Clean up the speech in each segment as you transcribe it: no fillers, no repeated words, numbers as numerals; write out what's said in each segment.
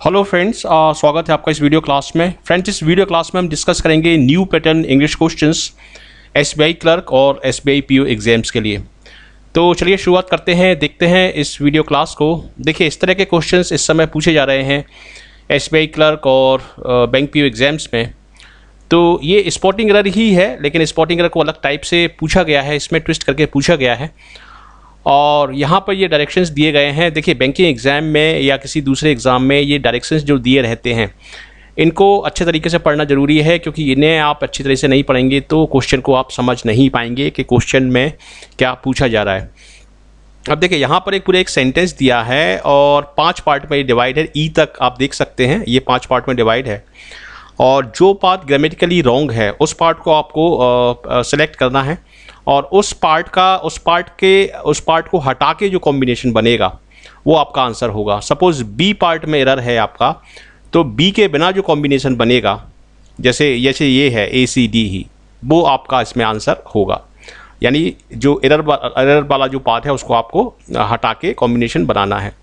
Hello friends, स्वागत है आपका इस वीडियो क्लास में। फ्रेंड्स, इस वीडियो क्लास में हम डिस्कस करेंगे new pattern English questions SBI clerk और एसबीआई पीओ एग्जाम्स के लिए। तो चलिए शुरुआत करते हैं, देखते हैं इस वीडियो क्लास को। देखिए, इस तरह के क्वेश्चंस इस समय पूछे जा रहे हैं एसबीआई क्लर्क और बैंक पीओ एग्जाम्स में। तो ये स्पॉटिंग एरर ही है, लेकिन स्पॉटिंग एरर को अलग टाइप से पूछा गया है, इसमें ट्विस्ट करके पूछा गया है। और यहाँ पर ये डायरेक्शंस दिए गए हैं। देखिए, बैंकिंग एग्ज़ाम में या किसी दूसरे एग्ज़ाम में ये डायरेक्शंस जो दिए रहते हैं, इनको अच्छे तरीके से पढ़ना ज़रूरी है, क्योंकि इन्हें आप अच्छी तरह से नहीं पढ़ेंगे तो क्वेश्चन को आप समझ नहीं पाएंगे कि क्वेश्चन में क्या पूछा जा रहा है। अब देखिए, यहाँ पर पूरा एक सेंटेंस दिया है और 5 पार्ट में डिवाइड है। ई तक आप देख सकते हैं, ये 5 पार्ट में डिवाइड है। और जो पार्ट ग्रामेटिकली रॉन्ग है उस पार्ट को आपको सेलेक्ट करना है, और उस पार्ट को हटा के जो कॉम्बिनेशन बनेगा वो आपका आंसर होगा। सपोज बी पार्ट में एरर है आपका, तो बी के बिना जो कॉम्बिनेशन बनेगा, जैसे ये है ACD ही, वो आपका इसमें आंसर होगा। यानी जो एरर वाला जो पार्ट है उसको आपको हटा के कॉम्बिनेशन बनाना है।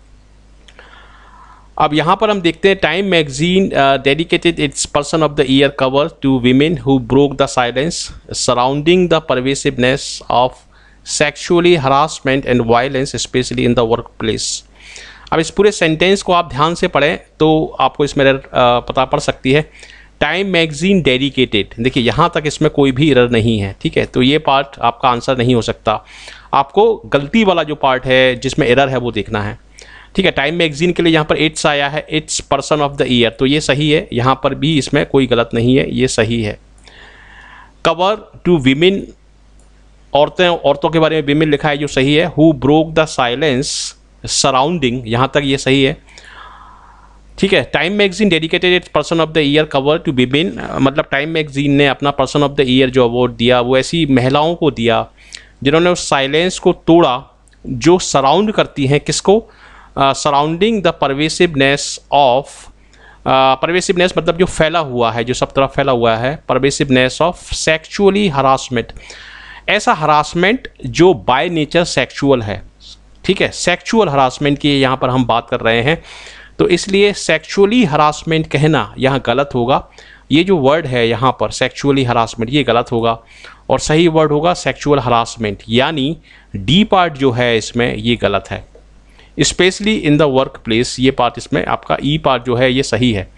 अब यहाँ पर हम देखते हैं, Time magazine dedicated its person of the year cover to women who broke the silence surrounding the pervasiveness of sexually harassment and violence specially in the work place. अब इस पूरे सेंटेंस को आप ध्यान से पढ़ें तो आपको इसमें एरर पता पड़ सकती है। टाइम मैगजीन डेडिकेटेड, देखिए यहाँ तक इसमें कोई भी एरर नहीं है, ठीक है। तो ये पार्ट आपका आंसर नहीं हो सकता। आपको गलती वाला जो पार्ट है जिसमें एरर है वो देखना है, ठीक है। टाइम मैगजीन के लिए यहाँ पर इट्स आया है, its person of the year, तो ये सही है। यहाँ पर भी इसमें कोई गलत नहीं है, ये सही है। कवर टू विमेन, औरतों के बारे में विमेन लिखा है जो सही है। Who broke the silence surrounding, यहाँ तक ये सही है, ठीक है। Time magazine dedicated its person of the year cover to women, मतलब टाइम मैगजीन ने अपना पर्सन ऑफ द ईयर जो अवार्ड दिया वो ऐसी महिलाओं को दिया जिन्होंने उस साइलेंस को तोड़ा जो सराउंड करती हैं किसको, surrounding the pervasiveness of, pervasiveness मतलब जो फैला हुआ है, जो सब तरफ फैला हुआ है, परवेसिवनेस ऑफ सेक्सुअली हरासमेंट, ऐसा हरासमेंट जो बाय नेचर सेक्सुअल है, ठीक है। सेक्सुअल हरासमेंट की यहाँ पर हम बात कर रहे हैं, तो इसलिए सेक्सुअली हरासमेंट कहना यहाँ गलत होगा। ये जो वर्ड है यहाँ पर सेक्सुअली हरासमेंट, ये गलत होगा और सही वर्ड होगा सेक्सुअल हरासमेंट, यानी डी पार्ट जो है इसमें ये गलत है। Specially in the work place, ये पार्ट इसमें आपका ई पार्ट जो है ये सही है।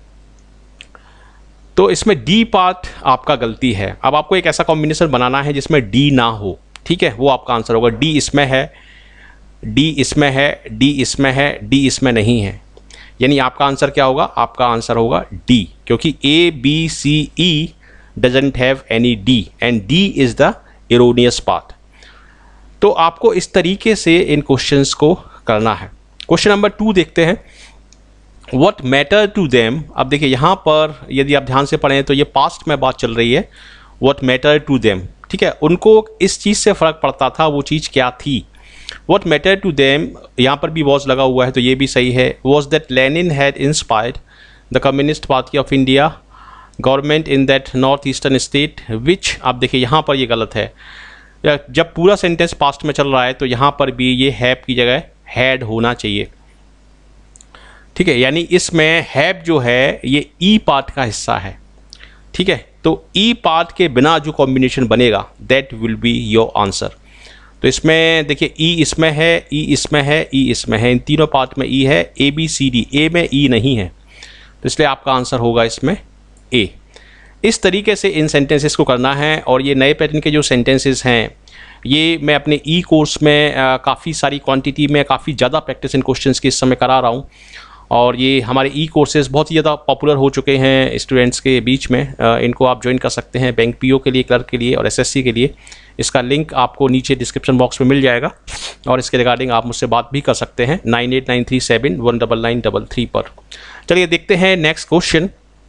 तो इसमें डी पार्ट आपका गलती है। अब आपको एक ऐसा कॉम्बिनेशन बनाना है जिसमें डी ना हो, ठीक है, वो आपका आंसर होगा। डी इसमें है, डी इसमें है, डी इसमें है, डी इसमें नहीं है, यानी आपका आंसर क्या होगा, आपका आंसर होगा डी, क्योंकि ABCE doesn't have any D and D is the erroneous part. तो आपको इस तरीके से इन क्वेश्चंस को करना है। क्वेश्चन नंबर 2 देखते हैं, व्हाट मैटर टू देम। अब देखिए, यहाँ पर यदि आप ध्यान से पढ़ें तो ये पास्ट में बात चल रही है। व्हाट मैटर टू देम, ठीक है, उनको इस चीज़ से फ़र्क पड़ता था, वो चीज़ क्या थी। व्हाट मैटर टू देम, यहाँ पर भी वॉज लगा हुआ है तो ये भी सही है। Was that Lenin had inspired the communist party of India government in that north eastern state which. अब देखिए, यहाँ पर ये गलत है। जब पूरा सेंटेंस पास्ट में चल रहा है तो यहाँ पर भी ये हैव की जगह हैड होना चाहिए, ठीक है। यानी इसमें हैव जो है ये ई पार्ट का हिस्सा है, ठीक है। तो ई पार्ट के बिना जो कॉम्बिनेशन बनेगा that will be your answer. तो इसमें देखिए, ई इसमें है, ई इसमें है, ई इसमें है, इन तीनों पार्ट में ई है। ABCD, ए में ई नहीं है, तो इसलिए आपका आंसर होगा इसमें ए। इस तरीके से इन सेंटेंसेस को करना है। और ये नए पैटर्न के जो सेंटेंसेस हैं ये मैं अपने ई कोर्स में काफ़ी सारी क्वांटिटी में काफ़ी ज़्यादा प्रैक्टिस इन क्वेश्चंस की इस समय करा रहा हूँ, और ये हमारे ई कोर्सेज बहुत ही ज़्यादा पॉपुलर हो चुके हैं स्टूडेंट्स के बीच में। इनको आप ज्वाइन कर सकते हैं बैंक पीओ के लिए, क्लर्क के लिए और SSC के लिए। इसका लिंक आपको नीचे डिस्क्रिप्शन बॉक्स में मिल जाएगा, और इसके रिगार्डिंग आप मुझसे बात भी कर सकते हैं 9893719933 पर। चलिए देखते हैं next question.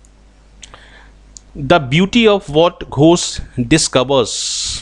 The beauty of what Ghosh discovers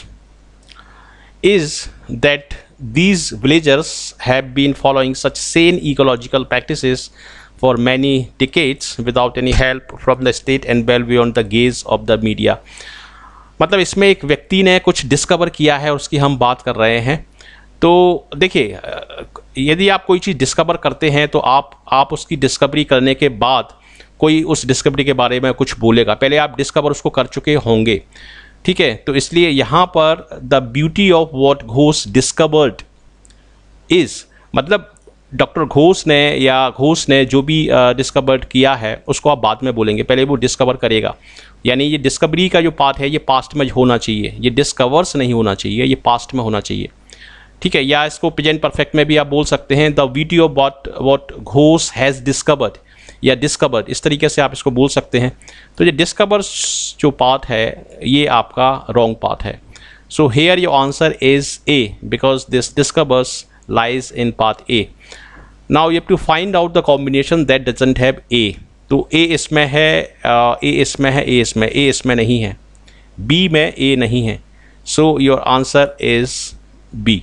is that these villagers have been following such sane ecological practices for many decades without any help from the state and well beyond the gaze of the media। मतलब इसमें एक व्यक्ति ने कुछ discover किया है, उसकी हम बात कर रहे हैं। तो देखिए, यदि आप कोई चीज़ डिस्कवर करते हैं तो आप उसकी डिस्कवरी करने के बाद कोई उस डिस्कवरी के बारे में कुछ बोलेगा, पहले आप डिस्कवर उसको कर चुके होंगे, ठीक है। तो इसलिए यहाँ पर the beauty of what Ghosh discovered is, मतलब डॉक्टर घोष ने या घोष ने जो भी डिस्कवर्ड किया है उसको आप बाद में बोलेंगे, पहले वो डिस्कवर करेगा। यानी ये डिस्कवरी का जो पार्ट है ये पास्ट में होना चाहिए, ये डिस्कवर्स नहीं होना चाहिए, ये पास्ट में होना चाहिए, ठीक है। या इसको प्रेजेंट परफेक्ट में भी आप बोल सकते हैं, the beauty of what Ghosh has discovered या डिस्कवर्ड, इस तरीके से आप इसको बोल सकते हैं। तो ये डिस्कवर्स जो पार्ट है ये आपका रॉन्ग पार्ट है। So here your answer is A because this discovers lies in part A. Now you have to find out the combination that doesn't have A. तो ए इसमें है, ए इसमें है, ए इसमें नहीं है, बी में ए नहीं है। So your answer is B.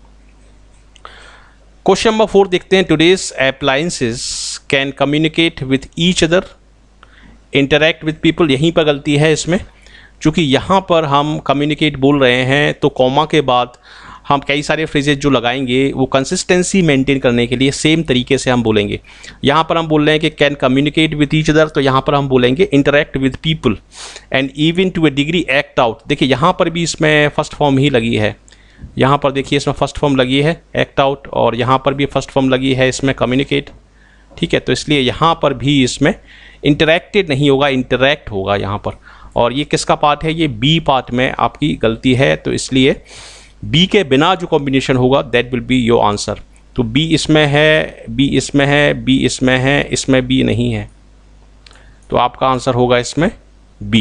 Question number 4 देखते हैं। Today's appliances can communicate with each other, interact with people, यहीं पर गलती है इसमें, चूँकि यहाँ पर हम कम्युनिकेट बोल रहे हैं तो कॉमा के बाद हम कई सारे फ्रेजेज जो लगाएंगे वो कंसिस्टेंसी मेंटेन करने के लिए सेम तरीके से हम बोलेंगे। यहाँ पर हम बोल रहे हैं कि can communicate with each other, तो यहाँ पर हम बोलेंगे interact with people and even to a degree act out. देखिए यहाँ पर भी इसमें फर्स्ट फॉर्म ही लगी है, यहाँ पर देखिए इसमें फर्स्ट फॉर्म लगी है एक्ट आउट, और यहाँ पर भी फर्स्ट फॉर्म लगी है इसमें कम्युनिकेट, ठीक है। तो इसलिए यहाँ पर भी इसमें इंटरैक्टेड नहीं होगा, इंटरैक्ट होगा यहाँ पर। और ये किसका पार्ट है? ये बी पार्ट में आपकी गलती है, तो इसलिए बी के बिना जो कॉम्बिनेशन होगा that will be your answer. तो बी इसमें है, बी इसमें है, बी इसमें है, इसमें बी नहीं है, तो आपका आंसर होगा इसमें बी।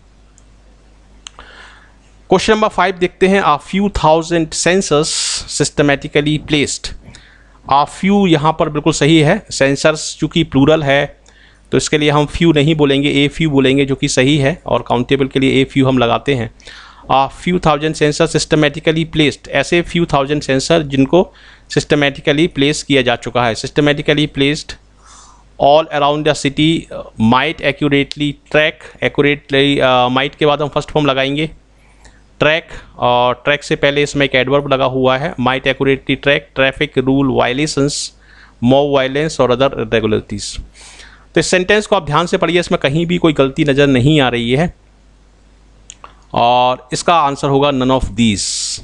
क्वेश्चन नंबर 5 देखते हैं। A few thousand sensors systematically placed. A few यहाँ पर बिल्कुल सही है, सेंसर्स चूँकि प्लूरल है तो इसके लिए हम फ्यू नहीं बोलेंगे, ए फ्यू बोलेंगे, जो कि सही है, और काउंटेबल के लिए ए फ्यू हम लगाते हैं। A few thousand sensor systematically placed, ऐसे फ्यू थाउजेंड सेंसर जिनको सिस्टमेटिकली प्लेस किया जा चुका है। Systematically placed all around the city might accurately track, accurately might के बाद हम फर्स्ट फॉर्म लगाएंगे ट्रैक, और ट्रैक से पहले इसमें एक एडवर्ब लगा हुआ है, might accurately track traffic rule violations, mob violence और अदर इरेगुलरिटीज। तो इस सेंटेंस को आप ध्यान से पढ़िए, इसमें कहीं भी कोई गलती नज़र नहीं आ रही है, और इसका आंसर होगा नन ऑफ दीज,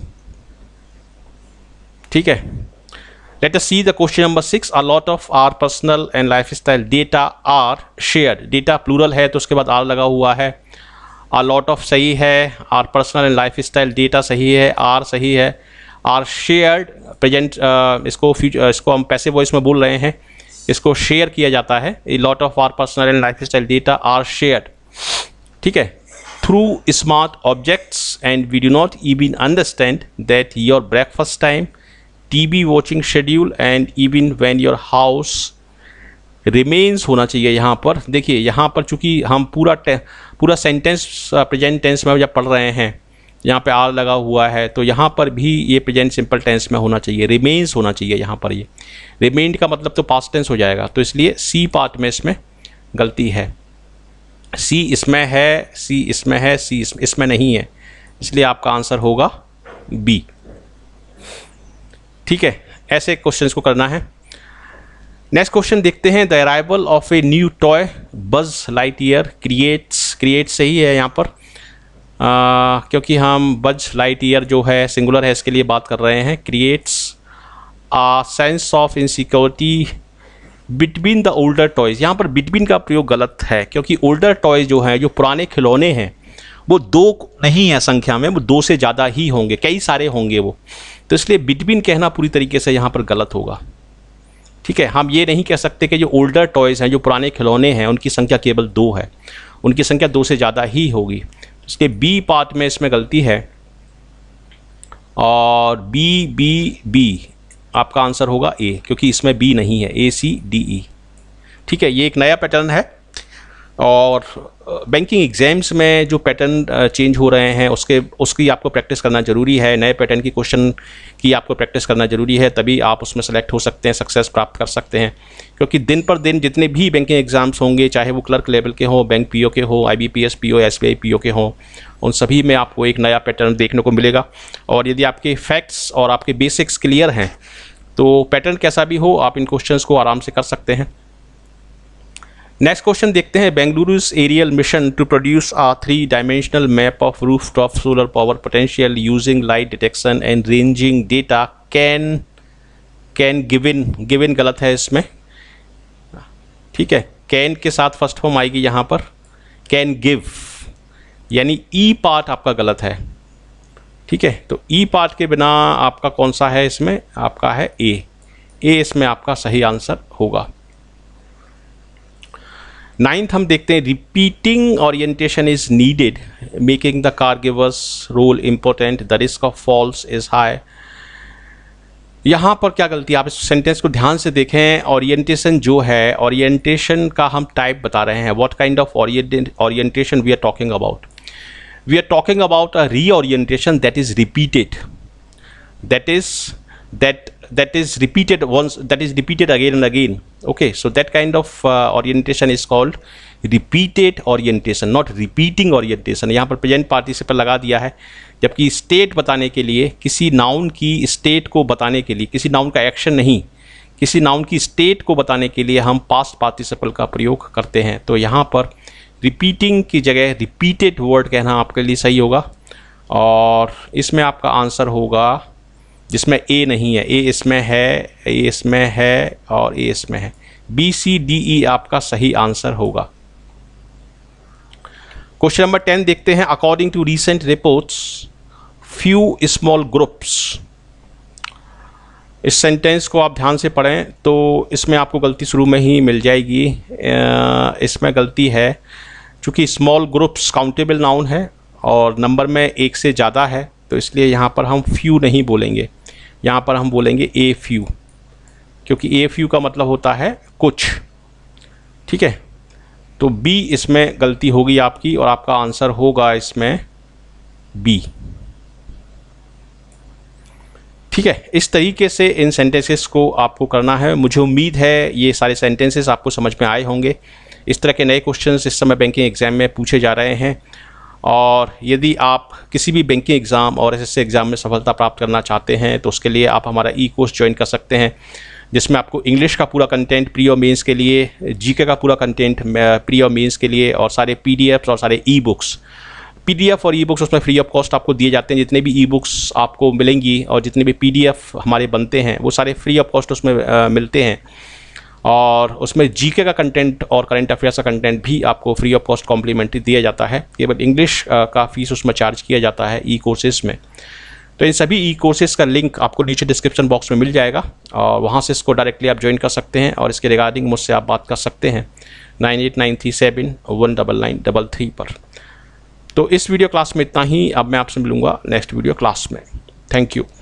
ठीक है। Let us see the question number 6। A lot of are personal and lifestyle data are shared, data plural है तो उसके बाद आर लगा हुआ है। अ लॉट ऑफ सही है, are personal and lifestyle data सही है, आर सही है, आर शेयर्ड प्रेजेंट, इसको हम पैसिव वॉइस में बोल रहे हैं, इसको शेयर किया जाता है। A lot of are personal and lifestyle data are shared, ठीक है, through smart objects and we do not even understand that your breakfast time, TV watching schedule and even when your house remains होना चाहिए यहाँ पर। देखिए यहाँ पर चूँकि हम पूरा सेंटेंस प्रेजेंट टेंस में जब पढ़ रहे हैं, यहाँ पे आर लगा हुआ है, तो यहाँ पर भी ये प्रेजेंट सिंपल टेंस में होना चाहिए, रिमेन्स होना चाहिए यहाँ पर। ये रिमेन्ड का मतलब तो पास्ट टेंस हो जाएगा, तो इसलिए सी पार्ट में इसमें गलती है। सी इसमें है, सी इसमें है, सी इसमें नहीं है, इसलिए आपका आंसर होगा बी, ठीक है। ऐसे क्वेश्चंस को करना है। नेक्स्ट क्वेश्चन देखते हैं। The arrival of a new toy Buzz Lightyear creates सही है यहाँ पर, क्योंकि हम बज लाइटईयर जो है सिंगुलर है, इसके लिए बात कर रहे हैं। Creates a sense of insecurity between the older toys, यहाँ पर बिटवीन का प्रयोग गलत है, क्योंकि ओल्डर टॉयज़ जो हैं, जो पुराने खिलौने हैं, वो दो नहीं है संख्या में, वो दो से ज़्यादा ही होंगे, कई सारे होंगे वो, तो इसलिए बिटवीन कहना पूरी तरीके से यहाँ पर गलत होगा, ठीक है। हम ये नहीं कह सकते कि जो ओल्डर टॉयज़ हैं, जो पुराने खिलौने हैं, उनकी संख्या केवल 2 है, उनकी संख्या 2 से ज़्यादा ही होगी, इसलिए बी पार्ट में इसमें गलती है, और बी आपका आंसर होगा ए, क्योंकि इसमें बी नहीं है, ACDE, ठीक है। ये एक नया पैटर्न है, और बैंकिंग एग्जाम्स में जो पैटर्न चेंज हो रहे हैं उसकी आपको प्रैक्टिस करना ज़रूरी है। नए पैटर्न की क्वेश्चन की आपको प्रैक्टिस करना ज़रूरी है, तभी आप उसमें सेलेक्ट हो सकते हैं, सक्सेस प्राप्त कर सकते हैं। क्योंकि दिन पर दिन जितने भी बैंकिंग एग्ज़ाम्स होंगे, चाहे वो क्लर्क लेवल के हों, बैंक पीओ के हो, IBPS पीओ, SBI पीओ के हों, उन सभी में आपको एक नया पैटर्न देखने को मिलेगा। और यदि आपके फैक्ट्स और आपके बेसिक्स क्लियर हैं तो पैटर्न कैसा भी हो आप इन क्वेश्चंस को आराम से कर सकते हैं। नेक्स्ट क्वेश्चन देखते हैं। Bengaluru's aerial mission to produce a 3-dimensional map of rooftop solar power potential using light detection and ranging data can given गलत है इसमें, ठीक है। कैन के साथ फर्स्ट फॉर्म आएगी यहाँ पर, कैन गिव, यानी ई पार्ट आपका गलत है, ठीक है। तो ई पार्ट के बिना आपका कौन सा है इसमें, आपका है ए इसमें आपका सही आंसर होगा। 9th हम देखते हैं। Repeating orientation is needed making the caregivers role important, the risk of falls is high. यहाँ पर क्या गलती है, आप इस सेंटेंस को ध्यान से देखें। ओरिएंटेशन जो है, ओरिएंटेशन का हम टाइप बता रहे हैं। What kind of orientation we are talking about, we are talking about a reorientation that is repeated, that is repeated once, that is repeated again and again. Okay, so that kind of orientation is called repeated orientation, not repeating orientation. यहाँ पर present participle लगा दिया है, जबकि state बताने के लिए, किसी नाउन की स्टेट को बताने के लिए, किसी नाउन का एक्शन नहीं, किसी नाउन की स्टेट को बताने के लिए हम पास्ट पार्टिसिपल का प्रयोग करते हैं। तो यहाँ पर रिपीटिंग की जगह रिपीटेड वर्ड कहना आपके लिए सही होगा। और इसमें आपका आंसर होगा, जिसमें ए नहीं है, ए इसमें है, ए इसमें है और ए इसमें है, BCDE आपका सही आंसर होगा। क्वेश्चन नंबर 10 देखते हैं। According to recent reports few small groups, इस सेंटेंस को आप ध्यान से पढ़ें तो इसमें आपको गलती शुरू में ही मिल जाएगी। इसमें गलती है, चूँकि स्मॉल ग्रुप्स काउंटेबल नाउन है और नंबर में एक से ज़्यादा है, तो इसलिए यहाँ पर हम फ्यू नहीं बोलेंगे, यहाँ पर हम बोलेंगे ए फ्यू, क्योंकि ए फ्यू का मतलब होता है कुछ, ठीक है। तो बी इसमें गलती होगी आपकी और आपका आंसर होगा इसमें बी, ठीक है। इस तरीके से इन सेंटेंसेस को आपको करना है। मुझे उम्मीद है ये सारे सेंटेंसेस आपको समझ में आए होंगे। इस तरह के नए क्वेश्चंस इस समय बैंकिंग एग्जाम में पूछे जा रहे हैं, और यदि आप किसी भी बैंकिंग एग्ज़ाम और SSC एग्ज़ाम में सफलता प्राप्त करना चाहते हैं तो उसके लिए आप हमारा कोर्स ज्वाइन कर सकते हैं, जिसमें आपको इंग्लिश का पूरा कंटेंट प्री और मेंस के लिए, GK का पूरा कंटेंट प्री और मेंस के लिए, और सारे PDFs और सारे ई-बुक्स, PDF और ई-बुक्स उसमें फ्री ऑफ कॉस्ट आपको दिए जाते हैं। जितने भी ई-बुक्स आपको मिलेंगी और जितने भी PDF हमारे बनते हैं वो सारे फ्री ऑफ कॉस्ट उसमें मिलते हैं, और उसमें GK का कंटेंट और करंट अफेयर्स का कंटेंट भी आपको फ्री ऑफ कॉस्ट कॉम्प्लीमेंट्री दिया जाता है। केवल इंग्लिश का फीस उसमें चार्ज किया जाता है ई-कोर्सेज़ में। तो इन सभी ई-कोर्सेज़ का लिंक आपको नीचे डिस्क्रिप्शन बॉक्स में मिल जाएगा, और वहाँ से इसको डायरेक्टली आप ज्वाइन कर सकते हैं, और इसके रिगार्डिंग मुझसे आप बात कर सकते हैं 9893719933 पर। तो इस वीडियो क्लास में इतना ही। अब मैं आपसे मिलूँगा नेक्स्ट वीडियो क्लास में। Thank you.